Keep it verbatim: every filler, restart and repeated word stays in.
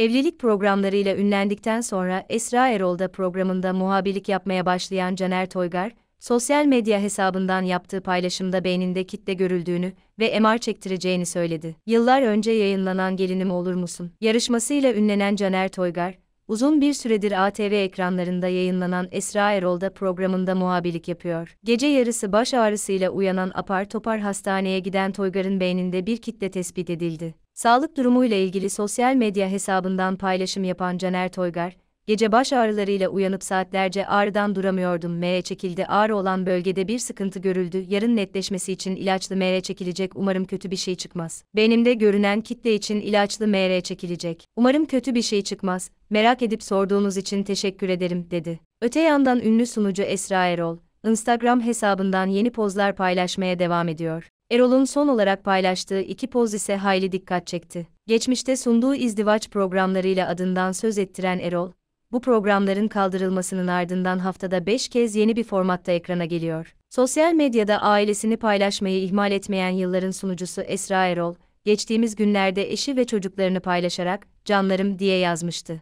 Evlilik programlarıyla ünlendikten sonra Esra Erol'da programında muhabirlik yapmaya başlayan Caner Toygar, sosyal medya hesabından yaptığı paylaşımda beyninde kitle görüldüğünü ve M R çektireceğini söyledi. Yıllar önce yayınlanan Gelinim Olur Musun yarışmasıyla ünlenen Caner Toygar, uzun bir süredir A T V ekranlarında yayınlanan Esra Erol'da programında muhabirlik yapıyor. Gece yarısı baş ağrısıyla uyanan apar topar hastaneye giden Toygar'ın beyninde bir kitle tespit edildi. Sağlık durumuyla ilgili sosyal medya hesabından paylaşım yapan Caner Toygar, "Gece baş ağrılarıyla uyanıp saatlerce ağrıdan duramıyordum. M R çekildi. Ağrı olan bölgede bir sıkıntı görüldü. Yarın netleşmesi için ilaçlı M R çekilecek. Umarım kötü bir şey çıkmaz. Beynimde görünen kitle için ilaçlı M R çekilecek. Umarım kötü bir şey çıkmaz. Merak edip sorduğunuz için teşekkür ederim," dedi. Öte yandan ünlü sunucu Esra Erol, Instagram hesabından yeni pozlar paylaşmaya devam ediyor. Erol'un son olarak paylaştığı iki poz ise hayli dikkat çekti. Geçmişte sunduğu izdivaç programlarıyla adından söz ettiren Erol, bu programların kaldırılmasının ardından haftada beş kez yeni bir formatta ekrana geliyor. Sosyal medyada ailesini paylaşmayı ihmal etmeyen yılların sunucusu Esra Erol, geçtiğimiz günlerde eşi ve çocuklarını paylaşarak "Canlarım" diye yazmıştı.